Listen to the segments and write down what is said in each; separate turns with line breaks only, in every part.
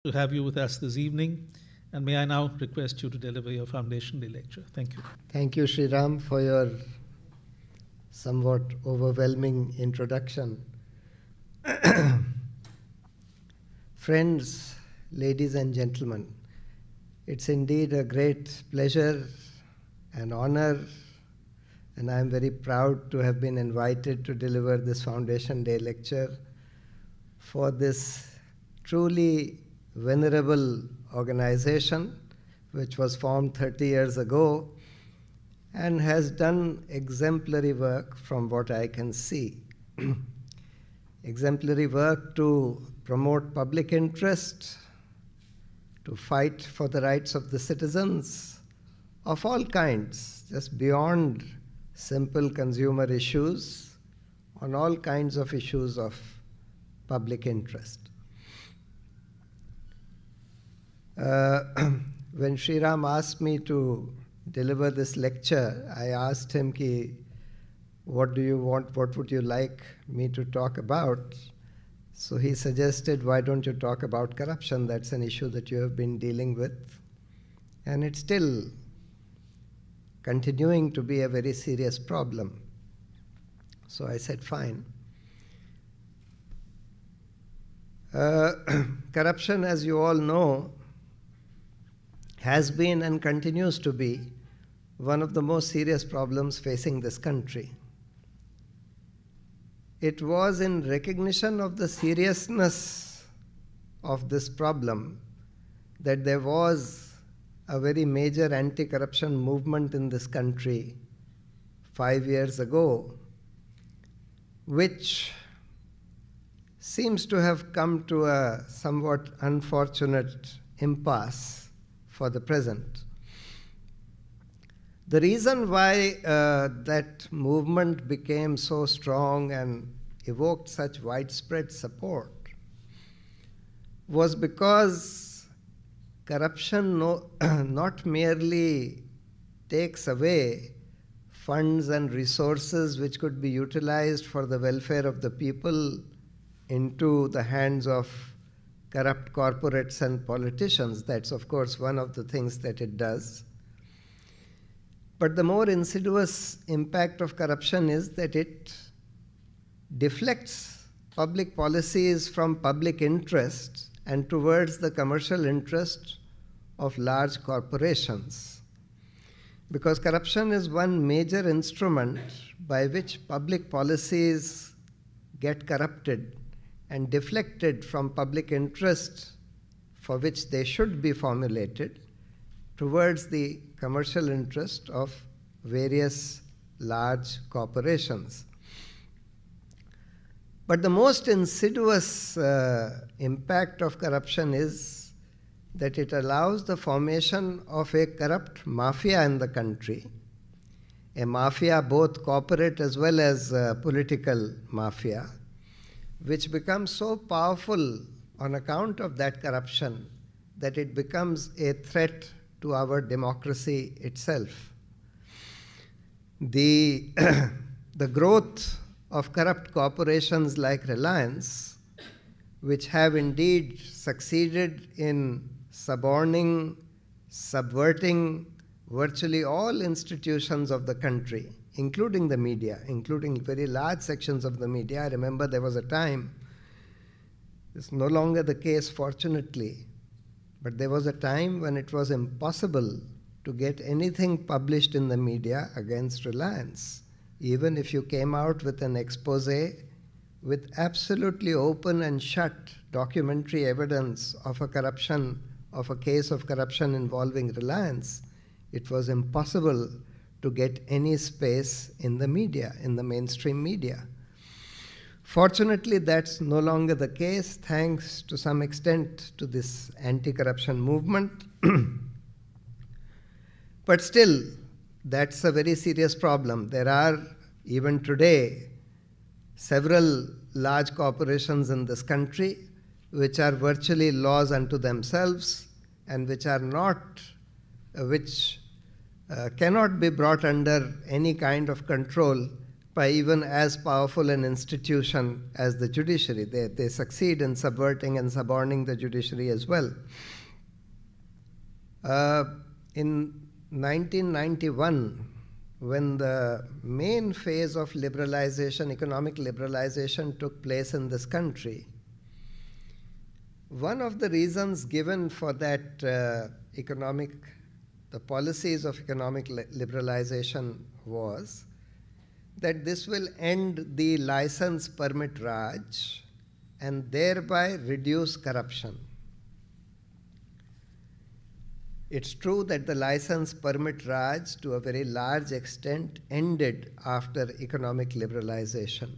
to have you with us this evening. And may I now request you to deliver your Foundation Day lecture. Thank you.
Thank you, Sriram, for your somewhat overwhelming introduction. Friends, ladies and gentlemen, it's indeed a great pleasure and honor, and I'm very proud to have been invited to deliver this Foundation Day lecture for this truly venerable organization, which was formed 30 years ago and has done exemplary work from what I can see. Exemplary work to promote public interest, to fight for the rights of the citizens of all kinds, just beyond simple consumer issues, on all kinds of issues of public interest. When Sriram asked me to deliver this lecture, I asked him, what do you want, what would you like me to talk about? So he suggested, why don't you talk about corruption? That's an issue that you have been dealing with. And it's still continuing to be a very serious problem. So I said, fine. Corruption, as you all know, has been and continues to be one of the most serious problems facing this country. It was in recognition of the seriousness of this problem that there was a very major anti-corruption movement in this country 5 years ago, which seems to have come to a somewhat unfortunate impasse for the present. The reason why that movement became so strong and evoked such widespread support was because corruption not merely takes away funds and resources which could be utilized for the welfare of the people into the hands of corrupt corporates and politicians. That's, of course, one of the things that it does. But the more insidious impact of corruption is that it deflects public policies from public interest and towards the commercial interest of large corporations. Because corruption is one major instrument by which public policies get corrupted and deflected from public interest for which they should be formulated towards the commercial interest of various large corporations. But the most insidious impact of corruption is that it allows the formation of a corrupt mafia in the country, a mafia both corporate as well as political mafia, which becomes so powerful on account of that corruption that it becomes a threat to our democracy itself. The growth of corrupt corporations like Reliance, which have indeed succeeded in suborning, subverting virtually all institutions of the country, including the media, including very large sections of the media. I remember there was a time, it's no longer the case fortunately, but there was a time when it was impossible to get anything published in the media against Reliance. Even if you came out with an expose with absolutely open and shut documentary evidence of a case of corruption involving Reliance, it was impossible to get any space in the media, in the mainstream media. Fortunately, that's no longer the case, thanks to some extent to this anti-corruption movement. But still, that's a very serious problem. There are, even today, several large corporations in this country which are virtually laws unto themselves and which cannot be brought under any kind of control, by even as powerful an institution as the judiciary. They succeed in subverting and suborning the judiciary as well. In 1991, when the main phase of liberalization, economic liberalization, took place in this country, one of the reasons given for that the policies of economic liberalization was that this will end the license permit Raj and thereby reduce corruption. It's true that the license permit Raj to a very large extent ended after economic liberalization.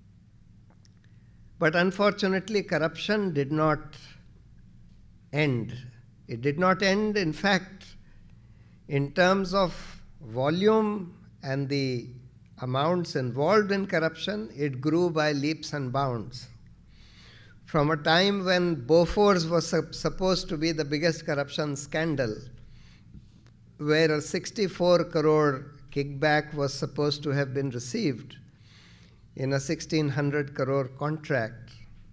But unfortunately, corruption did not end. It did not end. In fact, in terms of volume and the amounts involved in corruption, it grew by leaps and bounds. From a time when Bofors was supposed to be the biggest corruption scandal, where a 64 crore kickback was supposed to have been received in a 1600 crore contract,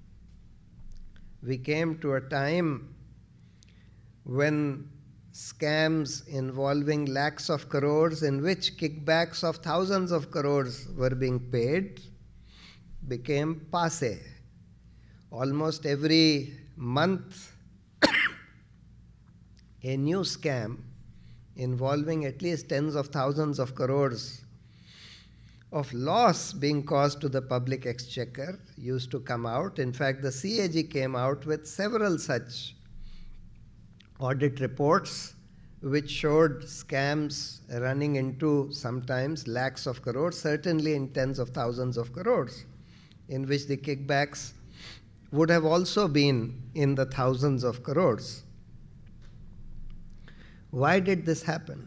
we came to a time when scams involving lakhs of crores, in which kickbacks of thousands of crores were being paid, became passé. Almost every month, a new scam involving at least tens of thousands of crores of loss being caused to the public exchequer used to come out. In fact, the CAG came out with several such audit reports which showed scams running into sometimes lakhs of crores, certainly in tens of thousands of crores, in which the kickbacks would have also been in the thousands of crores. Why did this happen?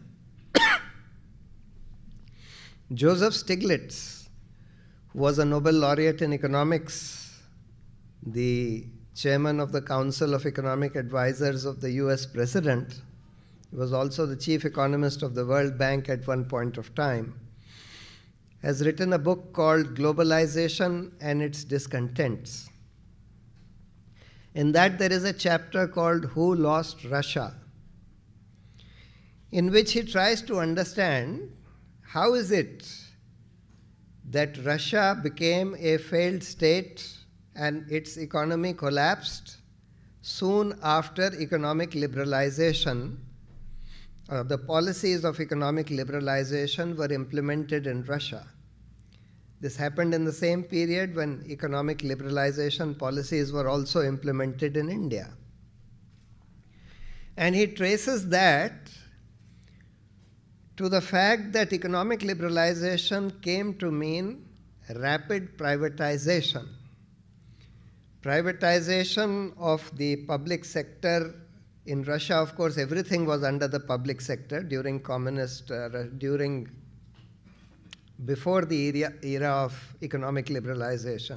Joseph Stiglitz, who was a Nobel laureate in economics, the chairman of the Council of Economic Advisors of the US President, he was also the chief economist of the World Bank at one point of time, has written a book called Globalization and Its Discontents. In that there is a chapter called Who Lost Russia, in which he tries to understand how is it that Russia became a failed state and its economy collapsed soon after economic liberalization. The policies of economic liberalization were implemented in Russia. This happened in the same period when economic liberalization policies were also implemented in India. And he traces that to the fact that economic liberalization came to mean rapid privatization. Privatization of the public sector. In Russia, of course, everything was under the public sector during before the era of economic liberalization.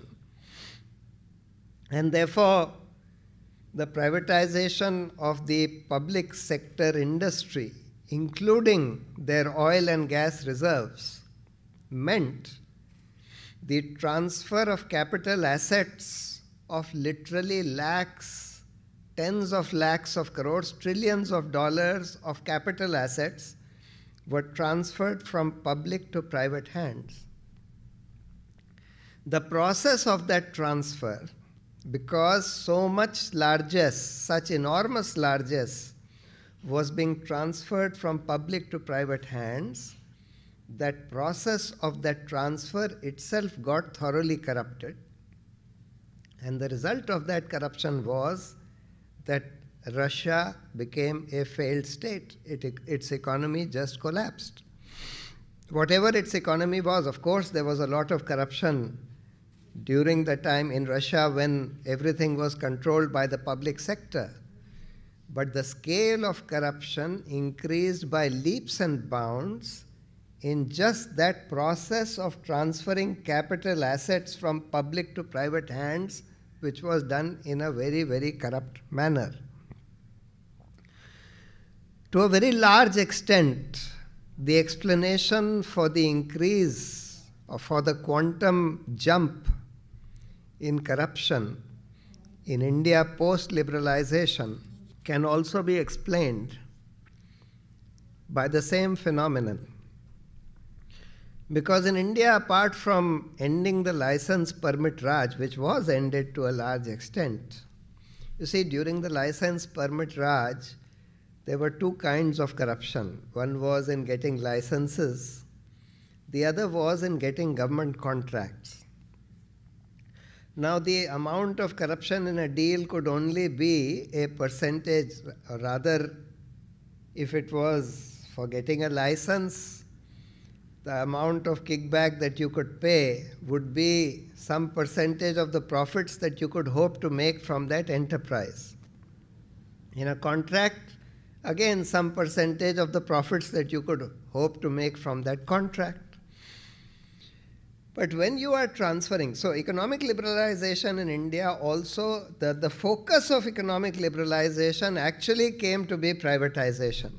And therefore, the privatization of the public sector industry, including their oil and gas reserves, meant the transfer of capital assets of literally lakhs, tens of lakhs of crores, trillions of dollars of capital assets were transferred from public to private hands. The process of that transfer, because so much largesse, such enormous largesse, was being transferred from public to private hands, that process of that transfer itself got thoroughly corrupted. And the result of that corruption was that Russia became a failed state. Its economy just collapsed. Whatever its economy was, of course, there was a lot of corruption during the time in Russia when everything was controlled by the public sector. But the scale of corruption increased by leaps and bounds in just that process of transferring capital assets from public to private hands, which was done in a very, very corrupt manner. To a very large extent, the explanation for the increase or for the quantum jump in corruption in India post-liberalization can also be explained by the same phenomenon. Because in India, apart from ending the license permit Raj, which was ended to a large extent, you see, during the license permit Raj, there were two kinds of corruption. One was in getting licenses, the other was in getting government contracts. Now, the amount of corruption in a deal could only be a percentage, or rather, if it was for getting a license, the amount of kickback that you could pay would be some percentage of the profits that you could hope to make from that enterprise. In a contract, again, some percentage of the profits that you could hope to make from that contract. But when you are transferring, so economic liberalization in India also, the focus of economic liberalization actually came to be privatization.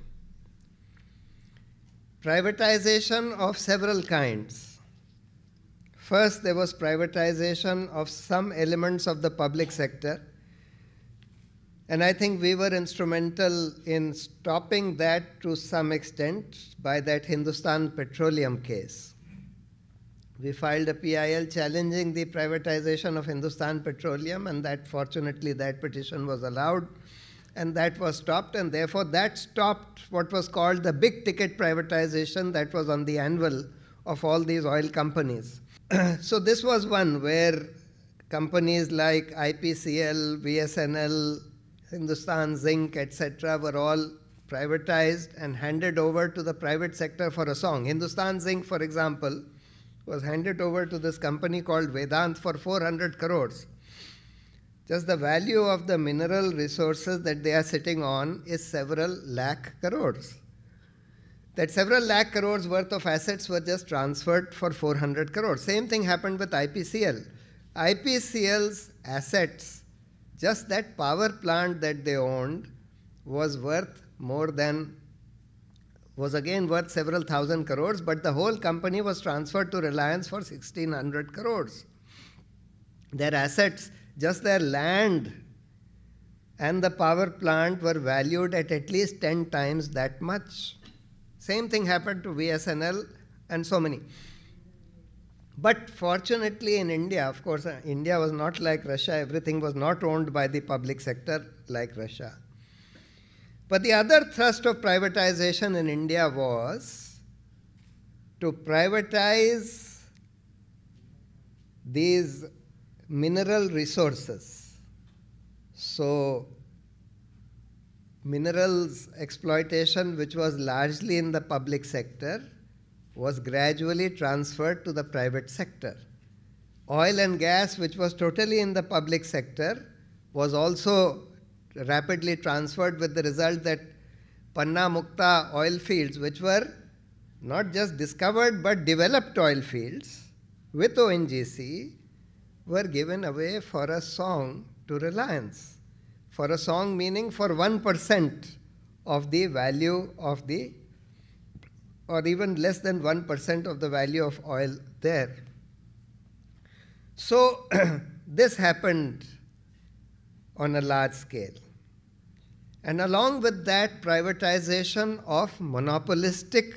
Privatization of several kinds. First, there was privatization of some elements of the public sector. And I think we were instrumental in stopping that to some extent by that Hindustan Petroleum case. We filed a PIL challenging the privatization of Hindustan Petroleum, and that fortunately that petition was allowed and that was stopped, and therefore that stopped what was called the big ticket privatization that was on the anvil of all these oil companies. So this was one where companies like IPCL, VSNL, Hindustan Zinc, etc. were all privatized and handed over to the private sector for a song. Hindustan Zinc, for example, was handed over to this company called Vedant for 400 crores. Just the value of the mineral resources that they are sitting on is several lakh crores. That several lakh crores worth of assets were just transferred for 400 crores. Same thing happened with IPCL. IPCL's assets, just that power plant that they owned, was again worth several thousand crores, but the whole company was transferred to Reliance for 1,600 crores. Their assets, just their land and the power plant, were valued at least 10 times that much. Same thing happened to VSNL and so many. But fortunately in India, of course, India was not like Russia. Everything was not owned by the public sector like Russia. But the other thrust of privatization in India was to privatize these mineral resources. So, minerals exploitation, which was largely in the public sector, was gradually transferred to the private sector. Oil and gas, which was totally in the public sector, was also rapidly transferred, with the result that Panna Mukta oil fields, which were not just discovered but developed oil fields with ONGC, were given away for a song to Reliance. For a song meaning for 1% of the value of the, or even less than 1% of the value of oil there. So this happened on a large scale. And along with that, privatization of monopolistic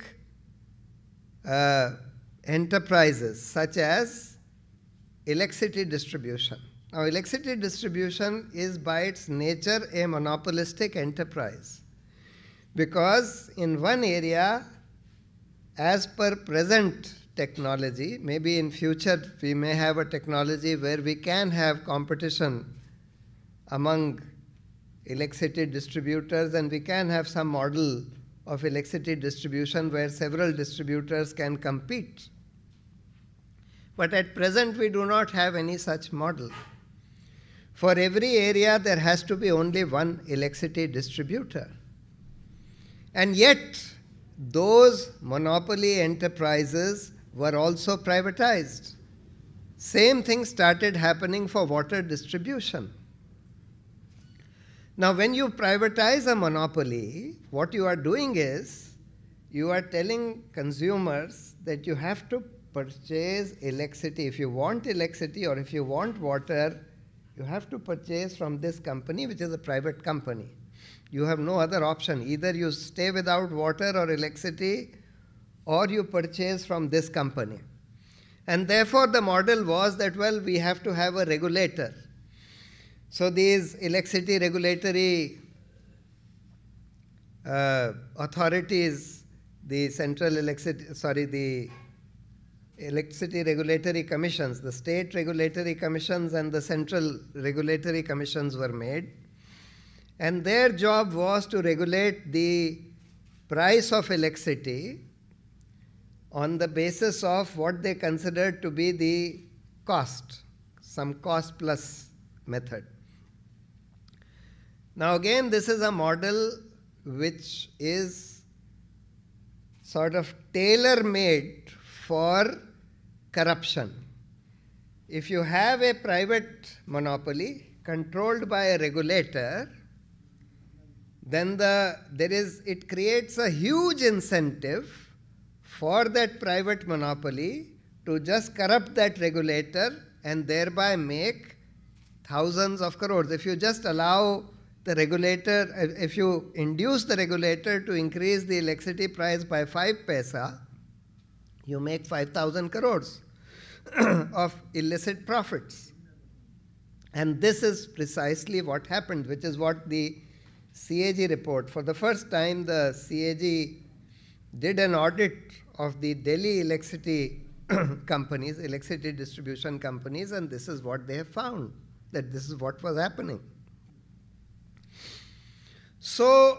enterprises such as electricity distribution. Now, electricity distribution is by its nature a monopolistic enterprise, because in one area, as per present technology, maybe in future we may have a technology where we can have competition among electricity distributors, and we can have some model of electricity distribution where several distributors can compete. But at present we do not have any such model. For every area there has to be only one electricity distributor. And yet those monopoly enterprises were also privatized. Same thing started happening for water distribution. Now, when you privatize a monopoly, what you are doing is, you are telling consumers that you have to purchase electricity. If you want electricity or if you want water, you have to purchase from this company, which is a private company. You have no other option. Either you stay without water or electricity, or you purchase from this company. And therefore the model was that, well, we have to have a regulator. So these electricity regulatory authorities, the electricity regulatory commissions, the state regulatory commissions and the central regulatory commissions were made. And their job was to regulate the price of electricity on the basis of what they considered to be the cost, some cost plus method. Now again, this is a model which is sort of tailor-made for corruption. If you have a private monopoly controlled by a regulator, then it creates a huge incentive for that private monopoly to just corrupt that regulator and thereby make thousands of crores. If you just allow the regulator, if you induce the regulator to increase the electricity price by 5 paisa, you make 5,000 crores of illicit profits. And this is precisely what happened, which is what the CAG report, for the first time the CAG did an audit of the Delhi electricity companies, electricity distribution companies, and this is what they have found, that this is what was happening. So,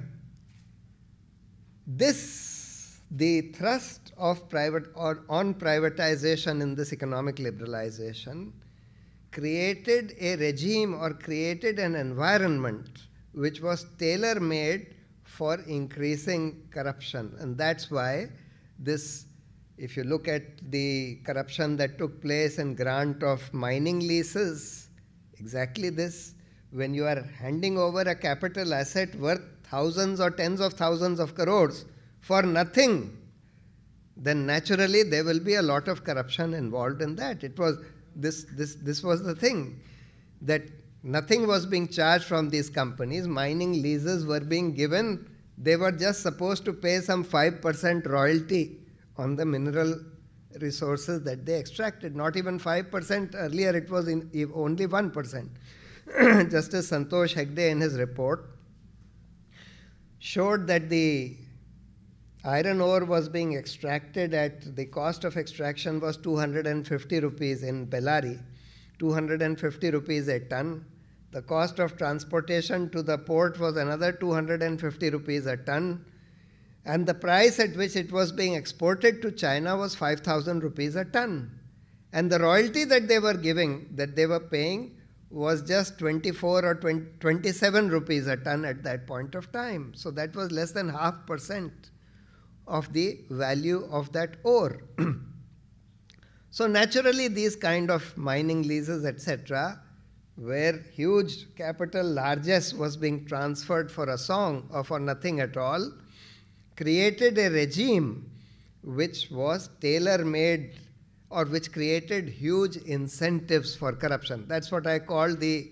the thrust of on privatization in this economic liberalization created a regime or created an environment which was tailor-made for increasing corruption. And that's why this, if you look at the corruption that took place in grant of mining leases, exactly this, when you are handing over a capital asset worth thousands or tens of thousands of crores for nothing, then naturally there will be a lot of corruption involved in that. It was this was the thing, that nothing was being charged from these companies. Mining leases were being given. They were just supposed to pay some 5% royalty on the mineral resources that they extracted. Not even 5%. Earlier it was only 1%. Justice Santosh Hegde in his report showed that the iron ore was being extracted at, the cost of extraction was 250 rupees in Bellary, 250 rupees a ton. The cost of transportation to the port was another 250 rupees a ton. And the price at which it was being exported to China was 5,000 rupees a ton. And the royalty that they were giving, that they were paying, was just 24 or 27 rupees a ton at that point of time. So that was less than 0.5% of the value of that ore. So naturally these kind of mining leases, etc., where huge capital largesse was being transferred for a song or for nothing at all, created a regime which was tailor-made, or which created huge incentives for corruption. That's what I call the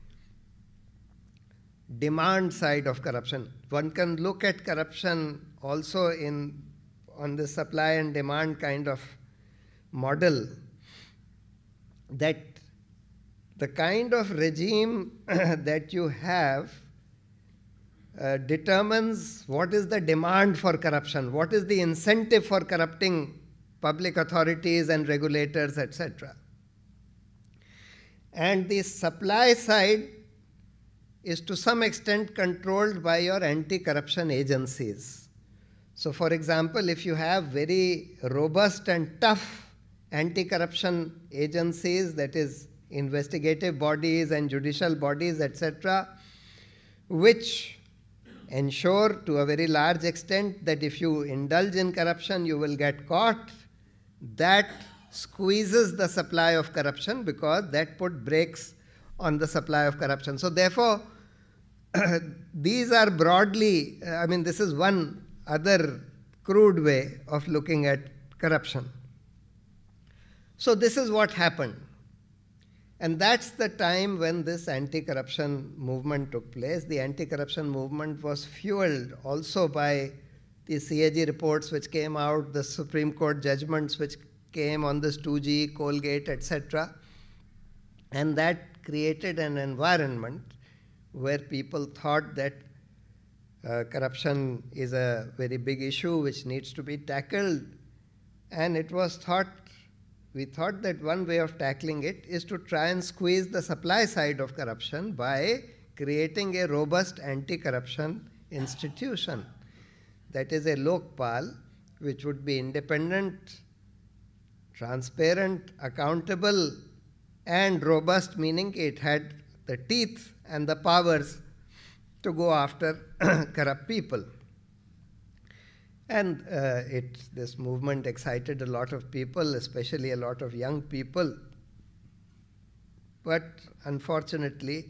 demand side of corruption. One can look at corruption also on the supply and demand kind of model, that the kind of regime that you have determines what is the demand for corruption, what is the incentive for corrupting public authorities and regulators, etc. And the supply side is to some extent controlled by your anti-corruption agencies. So for example, if you have very robust and tough anti-corruption agencies, that is investigative bodies and judicial bodies, etc., which ensure to a very large extent that if you indulge in corruption, you will get caught, that squeezes the supply of corruption, because that put brakes on the supply of corruption. So therefore, these are broadly, this is one other crude way of looking at corruption. So this is what happened. And that's the time when this anti-corruption movement took place. The anti-corruption movement was fueled also by the CAG reports which came out, the Supreme Court judgments which came on this 2G, Colgate, etc. And that created an environment where people thought that corruption is a very big issue which needs to be tackled. And it was thought, we thought that one way of tackling it is to try and squeeze the supply side of corruption by creating a robust anti-corruption institution. That is a Lokpal, which would be independent, transparent, accountable, and robust, meaning it had the teeth and the powers to go after corrupt people. And this movement excited a lot of people, especially a lot of young people. But unfortunately,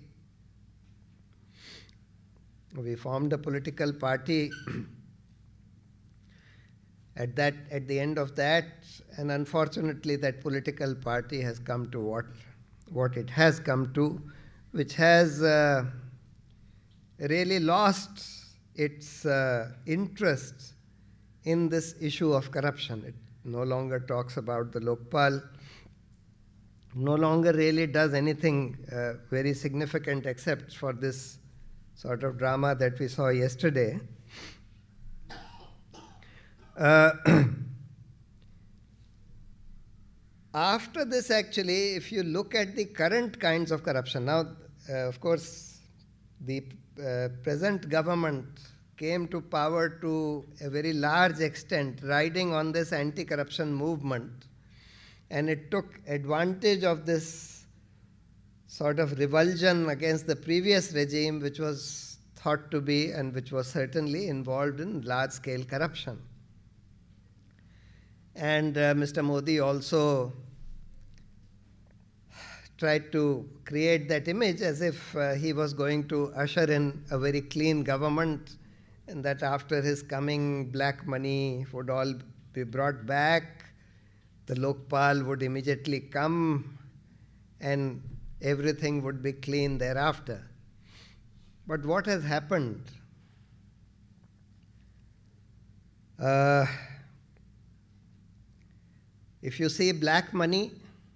we formed a political party at the end of that, and unfortunately that political party has come to what it has come to, which has really lost its interest in this issue of corruption. It no longer talks about the Lokpal, no longer really does anything very significant except for this sort of drama that we saw yesterday. After this, actually, if you look at the current kinds of corruption, now, of course, the present government came to power to a very large extent, riding on this anti-corruption movement, and it took advantage of this sort of revulsion against the previous regime, which was thought to be and which was certainly involved in large-scale corruption. And Mr. Modi also tried to create that image as if he was going to usher in a very clean government, and that after his coming, black money would all be brought back, the Lokpal would immediately come, and everything would be clean thereafter. But what has happened? If you see black money,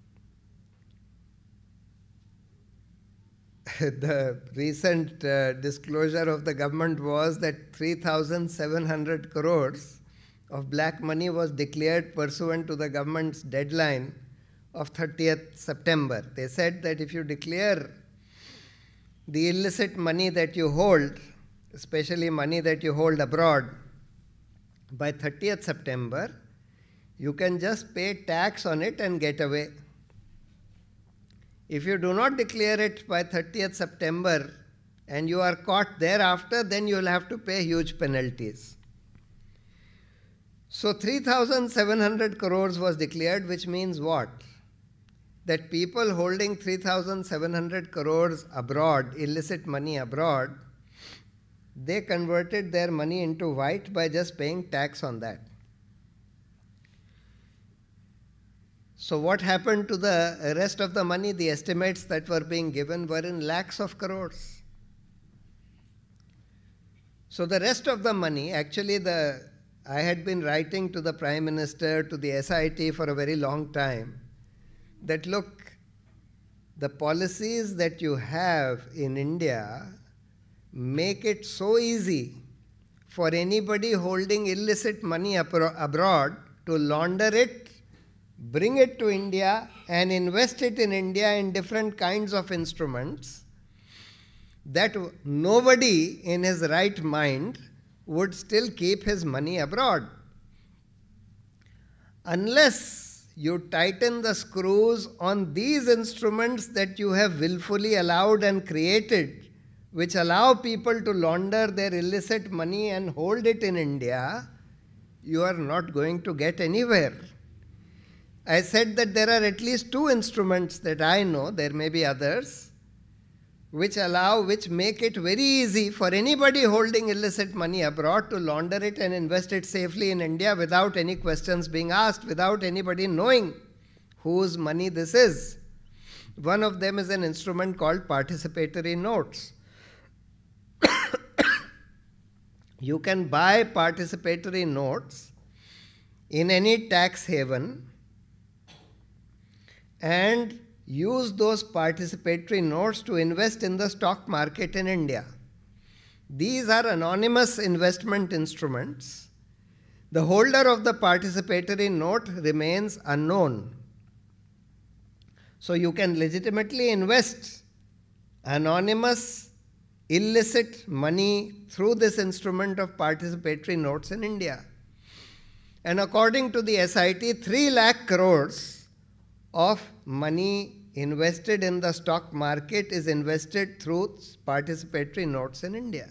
the recent disclosure of the government was that 3,700 crores of black money was declared pursuant to the government's deadline of 30th September. They said that if you declare the illicit money that you hold, especially money that you hold abroad, by 30th September, you can just pay tax on it and get away. If you do not declare it by 30th September and you are caught thereafter, then you will have to pay huge penalties. So 3,700 crores was declared, which means what? That people holding 3,700 crores abroad, illicit money abroad, they converted their money into white by just paying tax on that. So what happened to the rest of the money? The estimates that were being given were in lakhs of crores. So the rest of the money, actually I had been writing to the Prime Minister, to the SIT for a very long time, that look, the policies that you have in India make it so easy for anybody holding illicit money abroad to launder it, bring it to India and invest it in India in different kinds of instruments, that nobody in his right mind would still keep his money abroad. Unless you tighten the screws on these instruments that you have willfully allowed and created, which allow people to launder their illicit money and hold it in India, you are not going to get anywhere. I said that there are at least two instruments that I know, there may be others, which make it very easy for anybody holding illicit money abroad to launder it and invest it safely in India without any questions being asked, without anybody knowing whose money this is. One of them is an instrument called participatory notes. You can buy participatory notes in any tax haven and use those participatory notes to invest in the stock market in India. These are anonymous investment instruments. The holder of the participatory note remains unknown. So you can legitimately invest anonymous, illicit money through this instrument of participatory notes in India. And according to the SIT, 3 lakh crores of money invested in the stock market is invested through participatory notes in India.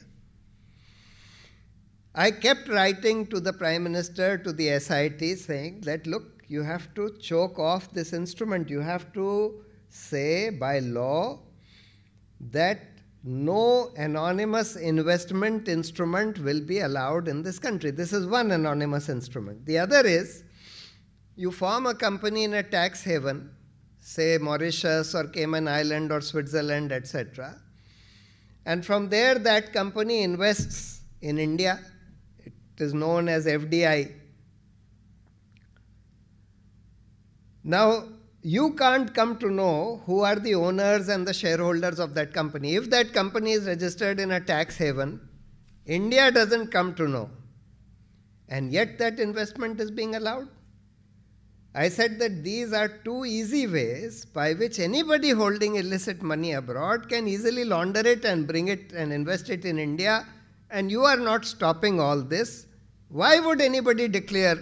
I kept writing to the Prime Minister, to the SIT, saying that, look, you have to choke off this instrument. You have to say by law that no anonymous investment instrument will be allowed in this country. This is one anonymous instrument. The other is, you form a company in a tax haven, say Mauritius or Cayman Island or Switzerland, etc. And from there that company invests in India. It is known as FDI. Now, you can't come to know who are the owners and the shareholders of that company. If that company is registered in a tax haven, India doesn't come to know. And yet that investment is being allowed. I said that these are 2 easy ways by which anybody holding illicit money abroad can easily launder it and bring it and invest it in India, and you are not stopping all this. Why would anybody declare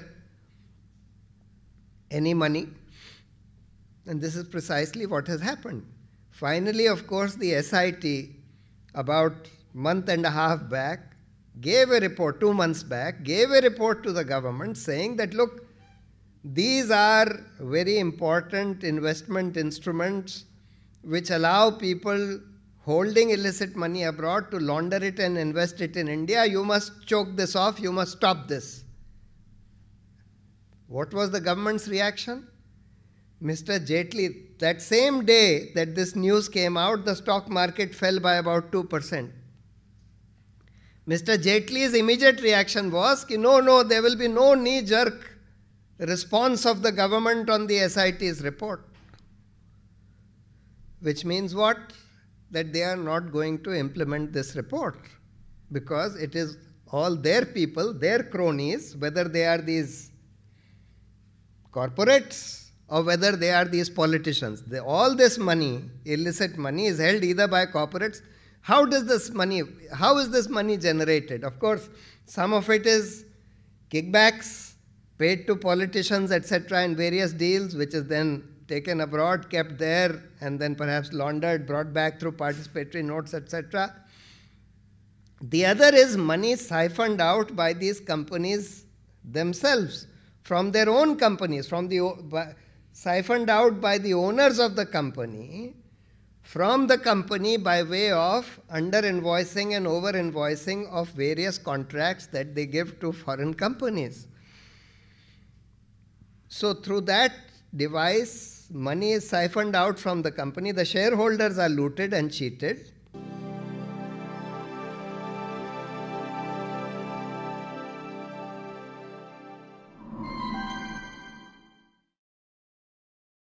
any money? And this is precisely what has happened. Finally, of course, the SIT, about a month and a half back, gave a report, 2 months back, gave a report to the government saying that, look, these are very important investment instruments which allow people holding illicit money abroad to launder it and invest it in India. You must choke this off, you must stop this. What was the government's reaction? Mr. Jaitley, that same day that this news came out, the stock market fell by about 2%. Mr. Jaitley's immediate reaction was, no, there will be no knee-jerk response of the government on the SIT's report. Which means what? That they are not going to implement this report, because it is all their people, their cronies, whether they are these corporates or whether they are these politicians. All this money, illicit money, is held either by corporates. How is this money generated? Of course, some of it is kickbacks paid to politicians, etc., in various deals, which is then taken abroad, kept there, and then perhaps laundered, brought back through participatory notes, etc. The other is money siphoned out by these companies themselves, from their own companies, siphoned out by the owners of the company, from the company by way of under-invoicing and over-invoicing of various contracts that they give to foreign companies. So through that device, money is siphoned out from the company, the shareholders are looted and cheated,